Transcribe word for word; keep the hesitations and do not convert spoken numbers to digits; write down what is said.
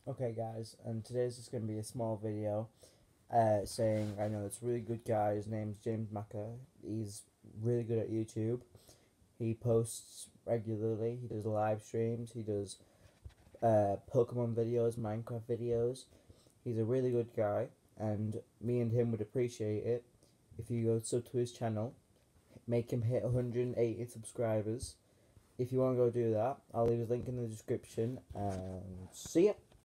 Okay guys, and today's just going to be a small video uh, saying I know this really good guy, his name's James Macca. He's really good at YouTube. He posts regularly, he does live streams, he does uh, Pokemon videos, Minecraft videos. He's a really good guy, and me and him would appreciate it if you go sub to his channel, make him hit one hundred eighty subscribers. If you want to go do that, I'll leave his link in the description, and see ya!